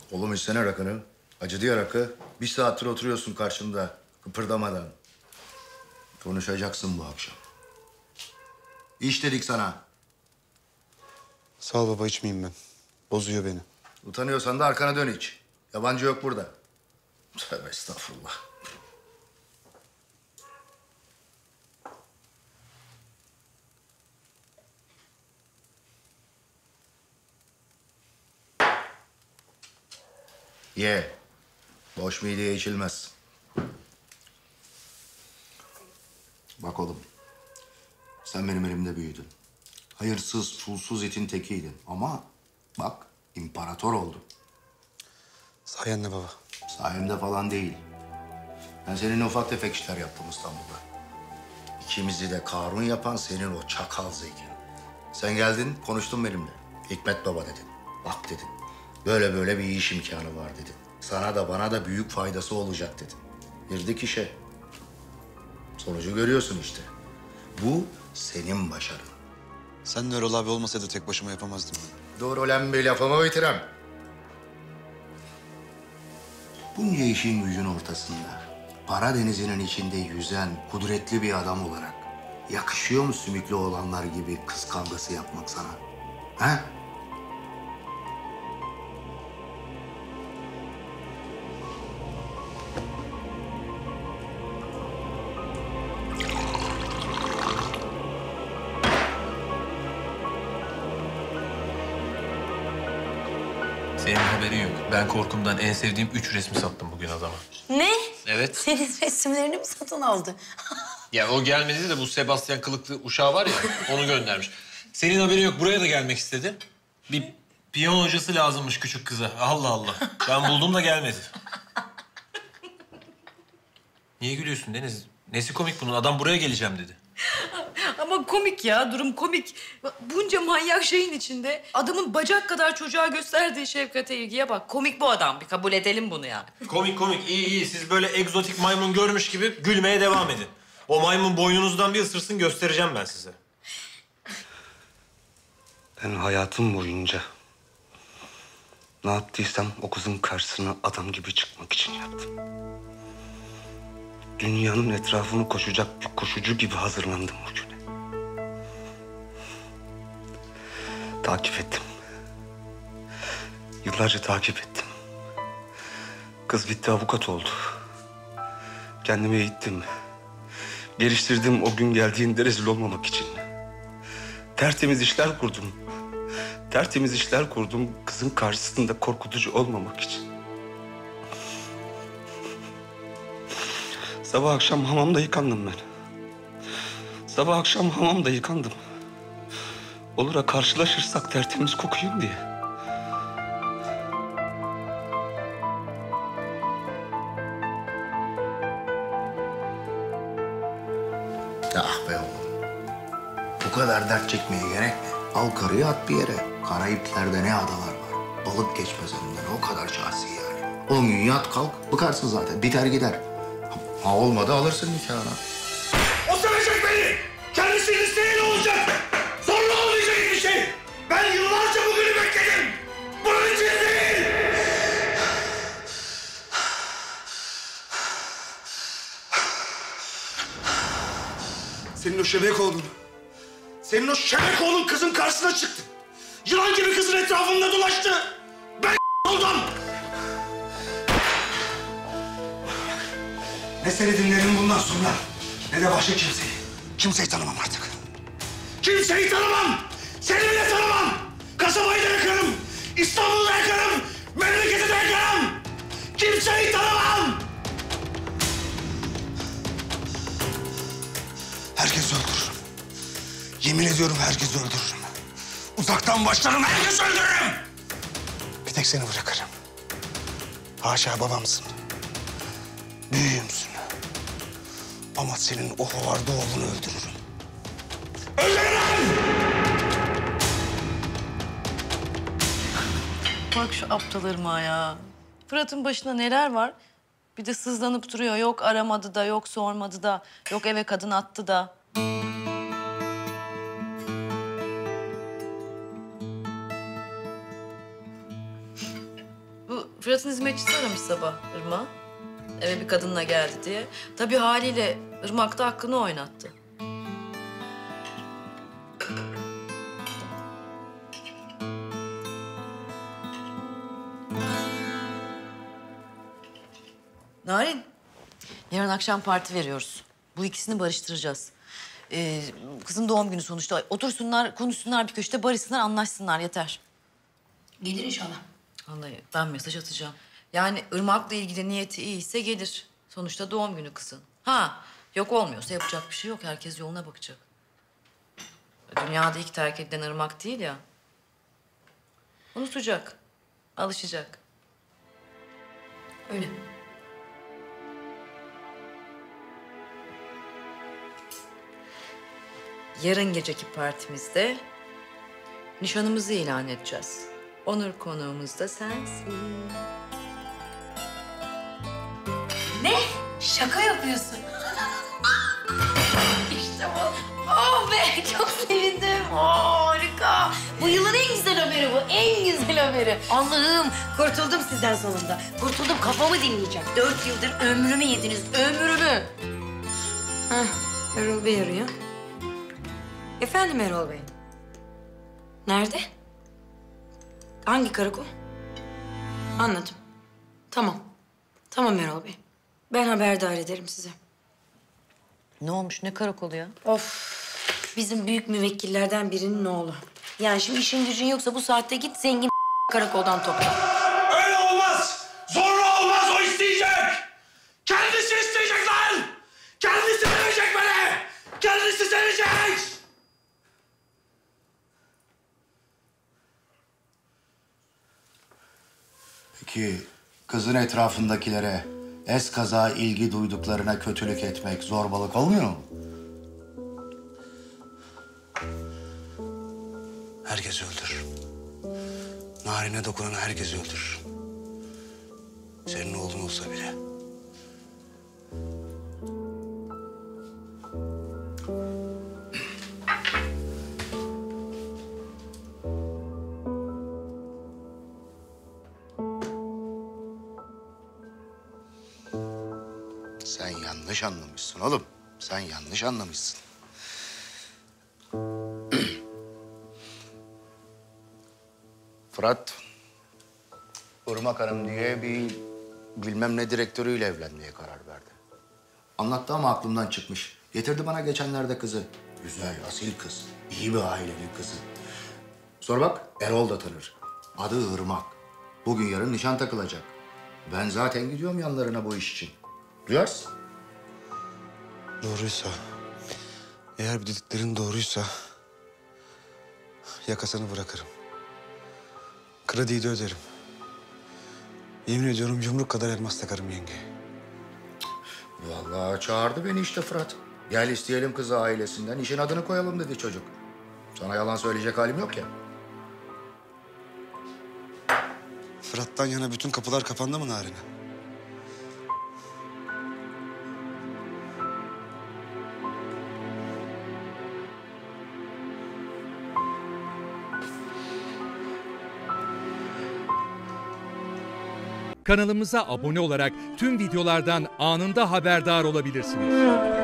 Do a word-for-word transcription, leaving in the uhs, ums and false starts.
Oğlum içsene rakını. Acıdı ya rakı. Bir saattir oturuyorsun karşımda kıpırdamadan. Konuşacaksın bu akşam. İç dedik sana. Sağ ol baba, içmeyeyim ben. Bozuyor beni. Utanıyorsan da arkana dön iç. Yabancı yok burada. Tövbe estağfurullah. Ye. Boş mideye içilmez. Bak oğlum. Sen benim elimde büyüdün. Hayırsız, çulsuz itin tekiydin. Ama bak imparator oldun. Sayende baba. Sayemde falan değil. Ben seninle ufak tefek işler yaptım İstanbul'da. İkimizi de Karun yapan senin o çakal Zeki. Sen geldin, konuştun benimle. Hikmet Baba dedin. Bak dedin. Böyle böyle bir iş imkanı var dedin. Sana da bana da büyük faydası olacak dedin. Girdik işe. Sonucu görüyorsun işte. Bu senin başarın. Sen de Erol abi olmasaydı tek başıma yapamazdım ben. Dur ulan bir lafımı bitirem. Bunca işin gücün ortasında, para denizinin içinde yüzen kudretli bir adam olarak yakışıyor mu sümüklü olanlar gibi kız kavgası yapmak sana? Ha? Senin haberin yok. Ben korkumdan en sevdiğim üç resmi sattım bugün adama. Ne? Evet. Senin resimlerini mi satın aldı? Ya o gelmedi de bu Sebastian kılıklı uşağı var ya, onu göndermiş. Senin haberin yok. Buraya da gelmek istedi. Bir piyano hocası lazımmış küçük kıza. Allah Allah. Ben buldum da gelmedi. Niye gülüyorsun Deniz? Nesi komik bunun? Adam buraya geleceğim dedi. Ama komik ya, durum komik. Bunca manyak şeyin içinde adamın bacak kadar çocuğa gösterdiği şefkate, ilgiye bak. Komik bu adam, bir kabul edelim bunu yani. Komik komik, iyi iyi. Siz böyle egzotik maymun görmüş gibi gülmeye devam edin. O maymun boynunuzdan bir ısırsın, göstereceğim ben size. Ben hayatım boyunca ne yaptıysam o kızın karşısına adam gibi çıkmak için yaptım. Dünyanın etrafını koşacak bir koşucu gibi hazırlandım o güne. Takip ettim. Yıllarca takip ettim. Kız gitti, avukat oldu. Kendimi eğittim. Geliştirdim o gün geldiğinde rezil olmamak için. Tertemiz işler kurdum. Tertemiz işler kurdum kızın karşısında korkutucu olmamak için. Sabah akşam hamamda yıkandım ben. Sabah akşam hamamda yıkandım. Olur ha karşılaşırsak tertemiz kokuyum diye. Ah be oğlum. Bu kadar dert çekmeye gerek mi? Al karıyı at bir yere. Karayipler'de ne adalar var. Balık geçmez önünden. O kadar şahsi yani. On gün yat kalk. Bıkarsın zaten. Biter gider. Ha olmadı alırsın nikahına. O sevecek beni. Kendisinin isteği ne olacak? Zorla olmayacak bir şey. Ben yıllarca bugünü bekledim. Bunun için değil. Senin o şebek oğlun. Senin o şebek oğlun kızın karşısına çıktı. Yılan gibi kızın etrafında dolaştı. Ben oldum. Ne seni dinlerim bundan sonra, ne de başka kimseyi. Kimseyi tanımam artık. Kimseyi tanımam! Seni bile tanımam! Kasabayı da yakarım! İstanbul'u da yakarım! Memleketi de yakarım! Kimseyi tanımam! Herkesi öldürürüm. Yemin ediyorum herkesi öldürürüm. Uzaktan başlarım, herkesi öldürürüm! Bir tek seni bırakırım. Haşa babamsın. Büyüğümsün. Ama senin o hovarda oğlunu öldürürüm. Öldürürüm! Bak şu aptal ırmağa ya. Fırat'ın başında neler var? Bir de sızlanıp duruyor. Yok aramadı da, yok sormadı da, yok eve kadın attı da. Bu Fırat'ın hizmetçisi aramış sabah Irmak'ı. Eve bir kadınla geldi diye. Tabii haliyle Irmak da hakkını oynattı. Narin, yarın akşam parti veriyoruz. Bu ikisini barıştıracağız. Ee, kızın doğum günü sonuçta. Otursunlar, konuşsunlar bir köşede, barışsınlar, anlaşsınlar yeter. Gelir inşallah. Vallahi ben mesaj atacağım. Yani Irmak'la ilgili niyeti iyiyse gelir. Sonuçta doğum günü kızın. Ha, yok olmuyorsa yapacak bir şey yok. Herkes yoluna bakacak. Dünyada ilk terk edilen Irmak değil ya. Unutacak, alışacak. Öyle. Yarın geceki partimizde nişanımızı ilan edeceğiz. Onur konuğumuz da sensin. Ne? Şaka yapıyorsun. İşte bu. Oh be, çok sevindim. Oh, harika. Bu yılın en güzel haberi bu. En güzel haberi. Allah'ım, kurtuldum sizden sonunda. Kurtuldum, kafamı dinleyeceğim. Dört yıldır ömrümü yediniz, ömrümü. Hah, Erol Bey arıyor. Efendim Erol Bey. Nerede? Hangi karakol? Anladım. Tamam. Tamam Erol Bey. Ben haberdar ederim size. Ne olmuş, ne karakolu ya? Of. Bizim büyük müvekkillerden birinin oğlu. Yani şimdi işin gücün yoksa bu saatte git zengin karakoldan topla. Öyle olmaz. Zorla olmaz, o isteyecek. Kendisi isteyecek lan. Kendisi sevecek beni. Kendisi sevecek. Peki kızın etrafındakilere eskaza ilgi duyduklarına kötülük etmek zorbalık olmuyor mu? Herkes öldür. Narin'e dokunan herkes öldür. Senin oğlun olsa bile. Sen yanlış anlamışsın oğlum. Sen yanlış anlamışsın. Fırat, Irmak Hanım diye bir bilmem ne direktörüyle evlenmeye karar verdi. Anlattı ama aklımdan çıkmış. Getirdi bana geçenlerde kızı. Güzel, asil kız. İyi bir ailenin kızı. Sor bak, Erol da tanır. Adı Irmak. Bugün yarın nişan takılacak. Ben zaten gidiyorum yanlarına bu iş için. Duyarsın. Doğruysa, eğer bu dediklerin doğruysa yakasını bırakırım. Krediyi de öderim. Yemin ediyorum yumruk kadar elmas takarım yenge. Vallahi çağırdı beni işte Fırat. Gel isteyelim kızı ailesinden, işin adını koyalım dedi çocuk. Sana yalan söyleyecek halim yok ya. Fırat'tan yana bütün kapılar kapandı mı Narin'e? Kanalımıza abone olarak tüm videolardan anında haberdar olabilirsiniz.